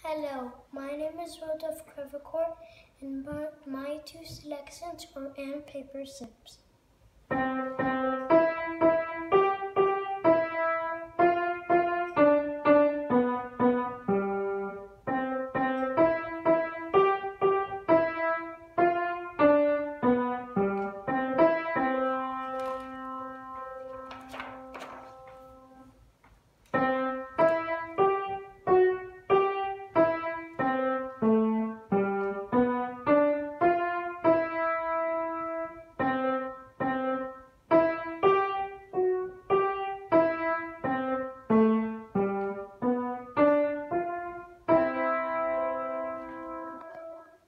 Hello, my name is Rodolphe Crevecourt, and my two selections are and paper sips.